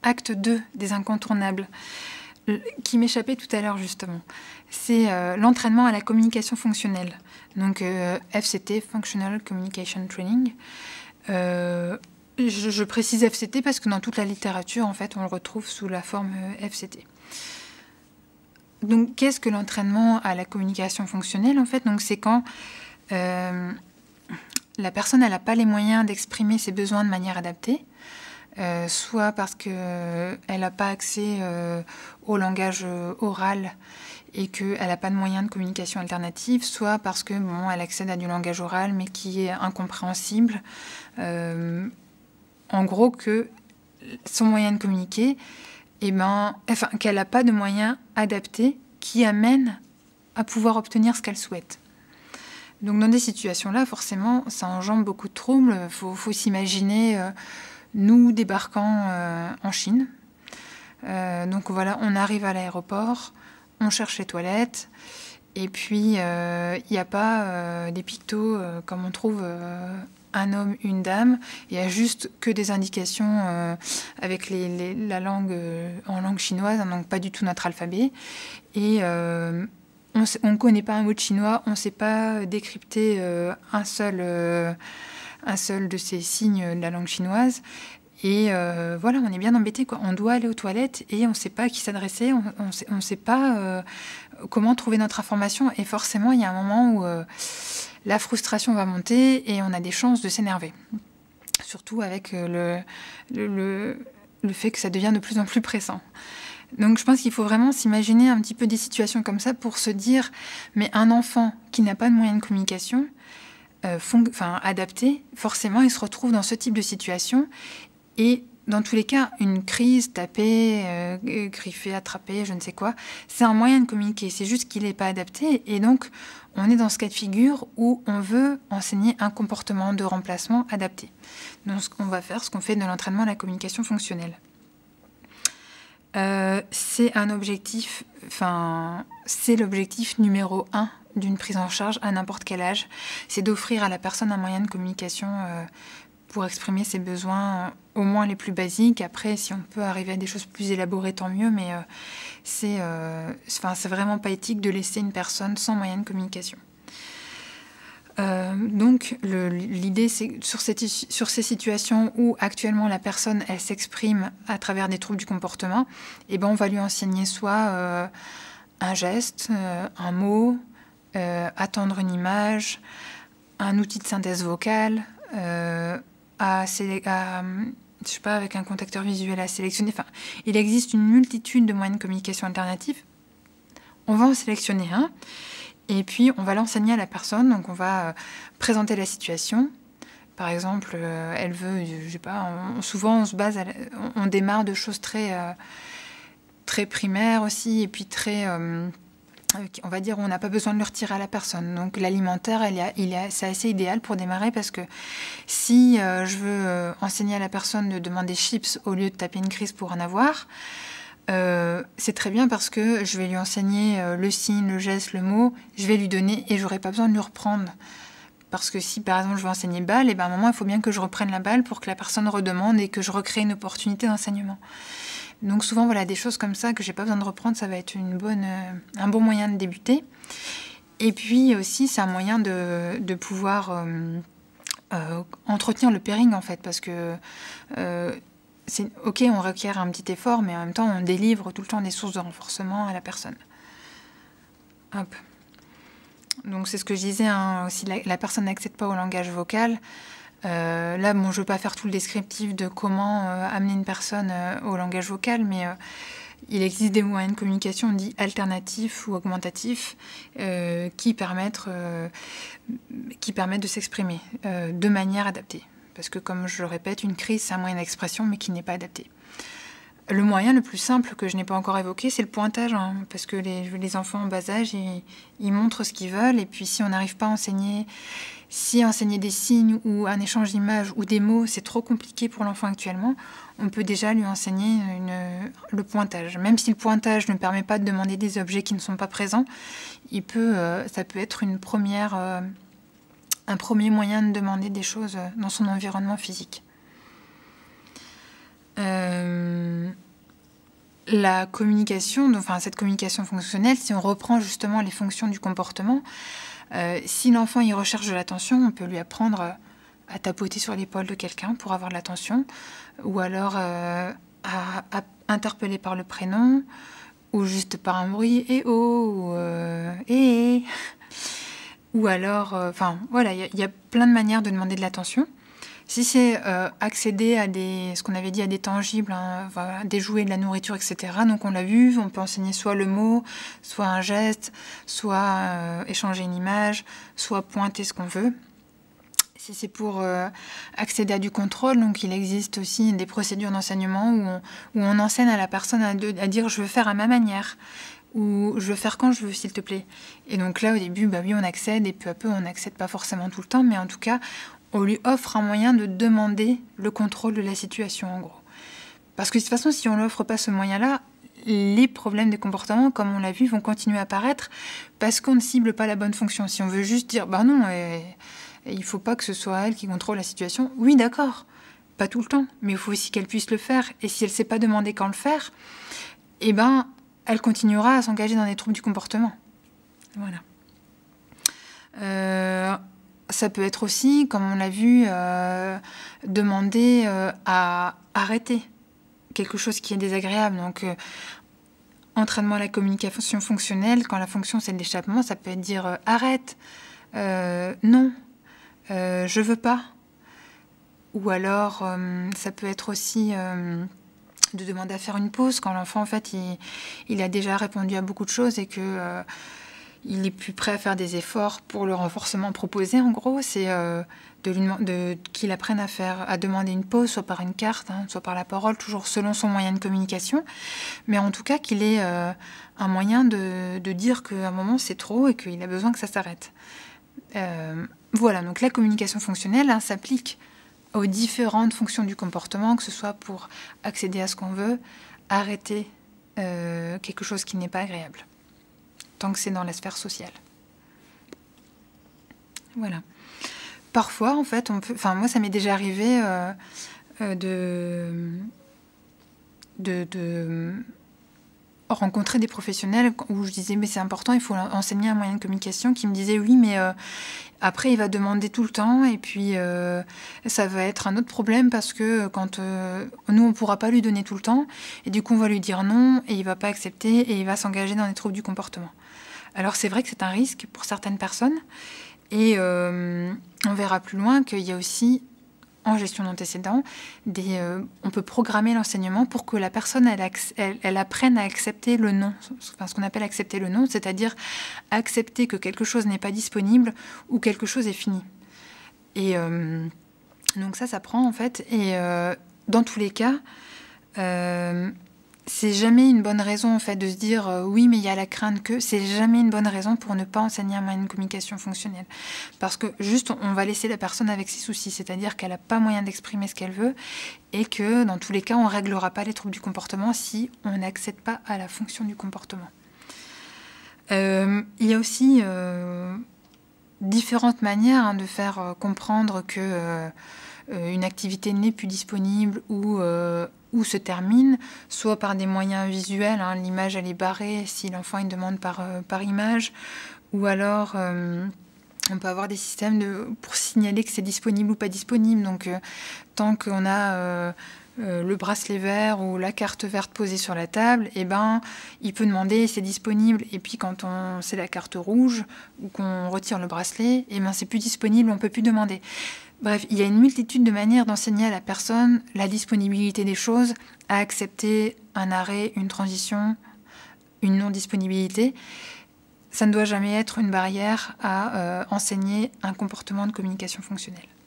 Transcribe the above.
acte 2 des incontournables, qui m'échappait tout à l'heure justement. C'est l'entraînement à la communication fonctionnelle. Donc FCT, Functional Communication Training. Je précise FCT parce que dans toute la littérature, en fait, on le retrouve sous la forme FCT. Donc, qu'est-ce que l'entraînement à la communication fonctionnelle, en fait? Donc, c'est quand la personne n'a pas les moyens d'exprimer ses besoins de manière adaptée, soit parce qu'elle n'a pas accès au langage oral et qu'elle n'a pas de moyens de communication alternative, soit parce que bon, elle accède à du langage oral mais qui est incompréhensible. En gros, que son moyen de communiquer, qu'elle n'a pas de moyens adaptés qui amènent à pouvoir obtenir ce qu'elle souhaite. Donc dans des situations-là, forcément, ça engendre beaucoup de troubles. Il faut s'imaginer nous débarquant en Chine. Donc voilà, on arrive à l'aéroport, on cherche les toilettes, et puis il n'y a pas des pictos comme on trouve un homme, une dame. Il n'y a juste que des indications avec la langue en langue chinoise, donc pas du tout notre alphabet. Et on ne connaît pas un mot de chinois, on ne sait pas décrypter un seul de ces signes de la langue chinoise. Et voilà, on est bien embêté, quoi. On doit aller aux toilettes et on ne sait pas à qui s'adresser, on ne sait pas comment trouver notre information. Et forcément, il y a un moment où la frustration va monter et on a des chances de s'énerver. Surtout avec le fait que ça devient de plus en plus pressant. Donc je pense qu'il faut vraiment s'imaginer un petit peu des situations comme ça pour se dire, mais un enfant qui n'a pas de moyens de communication adaptés, forcément il se retrouve dans ce type de situation. Et dans tous les cas, une crise, taper, griffer, attraper, je ne sais quoi, c'est un moyen de communiquer. C'est juste qu'il n'est pas adapté. Et donc, on est dans ce cas de figure où on veut enseigner un comportement de remplacement adapté. Donc, ce qu'on va faire, ce qu'on fait de l'entraînement à la communication fonctionnelle. C'est un objectif, c'est l'objectif numéro 1 d'une prise en charge à n'importe quel âge. C'est d'offrir à la personne un moyen de communication pour exprimer ses besoins au moins les plus basiques. Après, si on peut arriver à des choses plus élaborées, tant mieux, mais c'est vraiment pas éthique de laisser une personne sans moyen de communication. Donc, l'idée, c'est sur ces situations où actuellement la personne, elle s'exprime à travers des troubles du comportement, et ben on va lui enseigner soit un geste, un mot, attendre une image, un outil de synthèse vocale, je sais pas, avec un contacteur visuel à sélectionner. Enfin, il existe une multitude de moyens de communication alternatifs. On va en sélectionner un, et puis on va l'enseigner à la personne. Donc on va présenter la situation. Par exemple, elle veut, je sais pas, souvent on se base, on démarre de choses très primaires aussi, et puis très... on va dire on n'a pas besoin de le retirer à la personne. Donc l'alimentaire, c'est assez idéal pour démarrer, parce que si je veux enseigner à la personne de demander chips au lieu de taper une crise pour en avoir, c'est très bien, parce que je vais lui enseigner le signe, le geste, le mot, je vais lui donner et j'aurai pas besoin de lui reprendre. Parce que si par exemple je veux enseigner balle, et ben à un moment il faut bien que je reprenne la balle pour que la personne redemande et que je recrée une opportunité d'enseignement. Donc souvent, voilà, des choses comme ça que j'ai pas besoin de reprendre, ça va être un bon moyen de débuter. Et puis aussi, c'est un moyen de pouvoir entretenir le pairing, en fait, parce que ok, on requiert un petit effort, mais en même temps, on délivre tout le temps des sources de renforcement à la personne. Hop. Donc c'est ce que je disais, hein, aussi, la personne n'accède pas au langage vocal. Là, bon, je ne veux pas faire tout le descriptif de comment amener une personne au langage vocal, mais il existe des moyens de communication dits alternatifs ou augmentatifs qui permettent de s'exprimer de manière adaptée. Parce que, comme je le répète, une crise, c'est un moyen d'expression, mais qui n'est pas adapté. Le moyen le plus simple que je n'ai pas encore évoqué, c'est le pointage, hein, parce que les enfants en bas âge, ils montrent ce qu'ils veulent, et puis si on n'arrive pas à enseigner des signes ou un échange d'images ou des mots, c'est trop compliqué pour l'enfant actuellement, on peut déjà lui enseigner le pointage. Même si le pointage ne permet pas de demander des objets qui ne sont pas présents, ça peut être un premier moyen de demander des choses dans son environnement physique. La communication, enfin cette communication fonctionnelle, si on reprend justement les fonctions du comportement, si l'enfant il recherche de l'attention, on peut lui apprendre à tapoter sur l'épaule de quelqu'un pour avoir de l'attention, ou alors à interpeller par le prénom, ou juste par un bruit « eh oh » ou « eh ». Ou alors, enfin voilà, il y a plein de manières de demander de l'attention. Si c'est accéder à ce qu'on avait dit, à des tangibles, hein, voilà, des jouets, de la nourriture, etc. Donc on l'a vu, on peut enseigner soit le mot, soit un geste, soit échanger une image, soit pointer ce qu'on veut. Si c'est pour accéder à du contrôle, donc il existe aussi des procédures d'enseignement où on enseigne à la personne à dire « je veux faire à ma manière » ou « je veux faire quand je veux, s'il te plaît ». Et donc là, au début, bah oui, on accède, et peu à peu, on n'accède pas forcément tout le temps, mais en tout cas, on lui offre un moyen de demander le contrôle de la situation, en gros. Parce que de toute façon, si on ne lui offre pas ce moyen-là, les problèmes de comportement, comme on l'a vu, vont continuer à apparaître parce qu'on ne cible pas la bonne fonction. Si on veut juste dire « bah non, il ne faut pas que ce soit elle qui contrôle la situation », oui, d'accord, pas tout le temps, mais il faut aussi qu'elle puisse le faire. Et si elle ne sait pas demander quand le faire, eh ben, elle continuera à s'engager dans des troubles du comportement. Voilà. Ça peut être aussi, comme on l'a vu, demander à arrêter quelque chose qui est désagréable. Donc, entraînement à la communication fonctionnelle, quand la fonction c'est l'échappement, ça peut être dire arrête, non, je veux pas. Ou alors, ça peut être aussi de demander à faire une pause quand l'enfant, en fait, il a déjà répondu à beaucoup de choses et que il est plus prêt à faire des efforts pour le renforcement proposé. En gros, c'est qu'il apprenne à demander une pause, soit par une carte, hein, soit par la parole, toujours selon son moyen de communication. Mais en tout cas, qu'il ait un moyen de dire qu'à un moment, c'est trop et qu'il a besoin que ça s'arrête. Voilà, donc la communication fonctionnelle hein, s'applique aux différentes fonctions du comportement, que ce soit pour accéder à ce qu'on veut, arrêter quelque chose qui n'est pas agréable, tant que c'est dans la sphère sociale. Voilà. Parfois, en fait, moi, ça m'est déjà arrivé de rencontrer des professionnels où je disais mais c'est important, il faut enseigner un moyen de communication, qui me disaient oui mais après il va demander tout le temps et puis ça va être un autre problème parce que quand nous on pourra pas lui donner tout le temps et du coup on va lui dire non et il va pas accepter et il va s'engager dans des troubles du comportement. Alors c'est vrai que c'est un risque pour certaines personnes et on verra plus loin qu'il y a aussi en gestion d'antécédents, on peut programmer l'enseignement pour que la personne elle apprenne à accepter le non, enfin, ce qu'on appelle accepter le non, c'est-à-dire accepter que quelque chose n'est pas disponible ou quelque chose est fini. Et donc ça prend en fait, et dans tous les cas, c'est jamais une bonne raison en fait de se dire oui mais il y a la crainte que, c'est jamais une bonne raison pour ne pas enseigner un moyen de communication fonctionnelle, parce que juste on va laisser la personne avec ses soucis, c'est-à-dire qu'elle n'a pas moyen d'exprimer ce qu'elle veut et que dans tous les cas on ne réglera pas les troubles du comportement si on n'accède pas à la fonction du comportement. Il y a aussi différentes manières hein, de faire comprendre que une activité n'est plus disponible ou se termine, soit par des moyens visuels, hein, l'image elle est barrée si l'enfant il demande par image, ou alors on peut avoir des systèmes pour signaler que c'est disponible ou pas disponible. Donc tant qu'on a le bracelet vert ou la carte verte posée sur la table, eh ben, il peut demander c'est disponible, et puis quand c'est la carte rouge ou qu'on retire le bracelet, eh ben, c'est plus disponible, on peut plus demander. Bref, il y a une multitude de manières d'enseigner à la personne la disponibilité des choses, à accepter un arrêt, une transition, une non-disponibilité. Ça ne doit jamais être une barrière à enseigner un comportement de communication fonctionnelle.